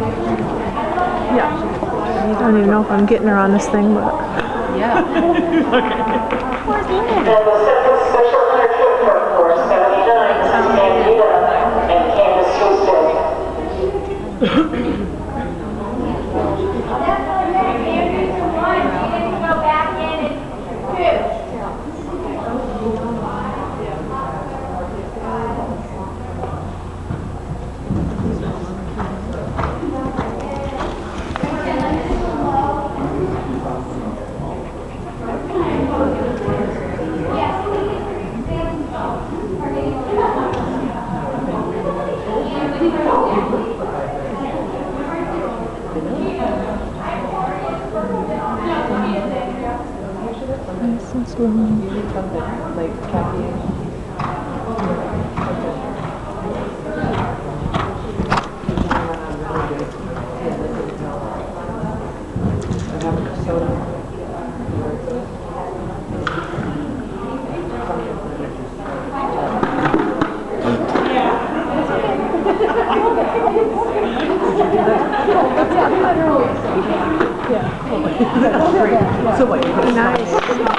Yeah. I don't even know if I'm getting her on this thing, but... Yeah. That was Special Hunter Stake for 79, Kandida and Kandida Hunter Stake. Since long. Like caffeine. Nice.